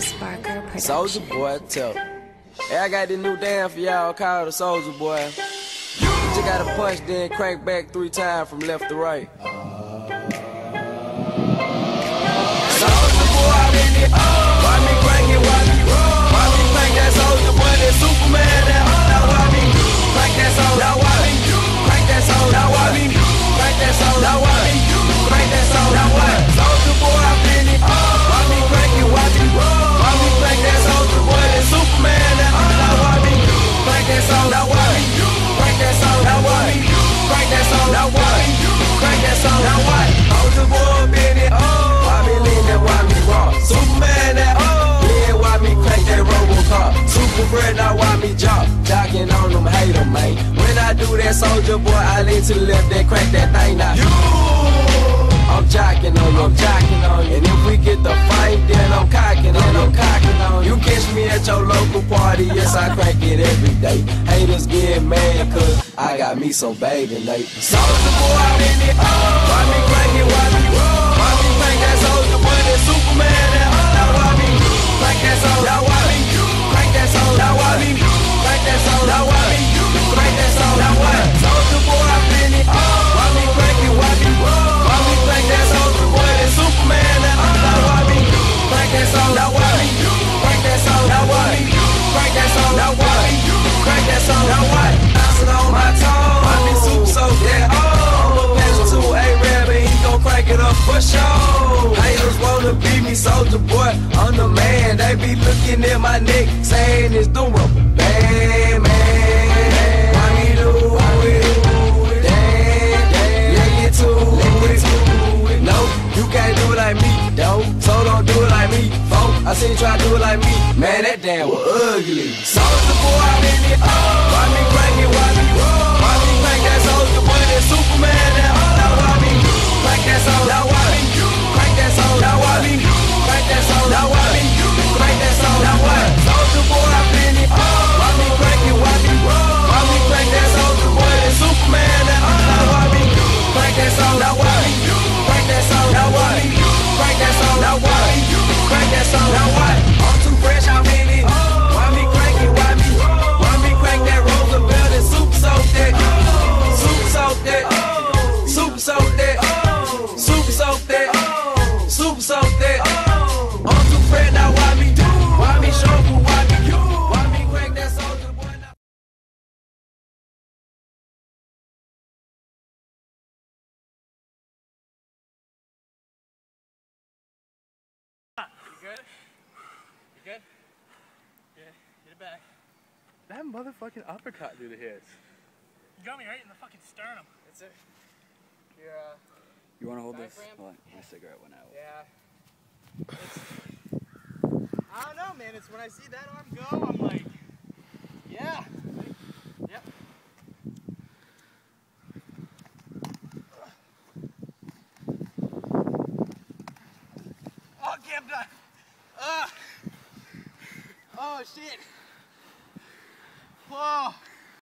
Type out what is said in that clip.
Soldier Boy, tell. Hey, I got this new dance for y'all called the Soldier Boy. You just gotta punch, then crank back 3 times from left to right. Soldier Boy, I'm in it. Why me crank it? Why me roll? Why me crank that Soldier Boy? That Superman, that now why me crank that Soldier? Now why me crank that Soldier? Now why me crank that Soldier? Now why me crank that Soldier? Now what? Soldier Boy, I'm in it. Why me crank it? Why me roll? Why me crank that Soldier Boy? That Superman, that now why me crank that Soldier? Now why me crank that Soldier? Now why me crank that Soldier? Now why me crank that Soldier? Now what? Soldier Boy, I'm in it. Why me lean that? Why me raw? Superman, that yeah, why me crank that Robocop? Super bread, now why me jock? Jocking on them, hate them, man. When I do that, Soldier Boy, I lean to the left, then crank that thing now. I'm jocking on you, I'm jocking on you. And if we get the fight, then I'm cocking on you. You catch me at your local party, yes, I crank it every day. Haters get mad, cause I got me some baby Nate. Soldier Boy, I'm in it. Why me crank it? Why me roll? Why me crank that Soldier Boy? That Superman, that now why me crank that Soldier? Now why me crank that Soldier? Now why me crank that Soldier? Now why me crank that Soldier? Now what? Soldier Boy, I'm in it. Why me crank it? Why me roll? Why me crank that Soldier Boy? That Superman, that now why me crank that Soldier? Now why me crank that Soldier? Now why me crank that Soldier? Now why me crank that Soldier? Now what? Bouncing on my tongue. Why me super so that I'ma pass it to A-Rab and he gon' crank it up for sure. Haters wanna beat me, Soldier Boy, I'm the man. They be looking at my neck, saying it's the rubber band, man. Why me do it? Let get to it. No, you can't do it like me, though. So don't do it like me, folk. I seen you try to do it like me. Man, that damn was ugly. Soldier Boy, I'm in it. Why me crank it? Why me roll? Why me crank that Soldier Boy? That Superman, that now why me crank that Soldier? Now why me crank that Soldier? Now why me crank that Soldier? Now why me crank that Soldier? Now what? Soldier Boy, I'm in it. Why me crank it? Why me roll? Why me crank that Soldier Boy? That Superman, that now why me crank that Soldier? Now why me crank that Soldier? Now why me crank that Soldier? Now why me crank that Soldier? Now what? I'm too fresh, I'm in it. Why me crank it? Why me crank that Roosevelt and super soak that? Super soak that. Super soak that. Super soak that. Super soak that. I'm too fresh, now why me show for why me crank that Soldier Boy now? You good? You good? Yeah, get it back. That motherfucking uppercut do the hits. You got me right in the fucking sternum. That's it. Yeah. You wanna hold this? Diaphragm? Hold on, my cigarette went out. Yeah. I don't know, man. It's when I see that arm go, I'm like, yeah. Yep. Okay, I'm done. Oh, shit. Whoa.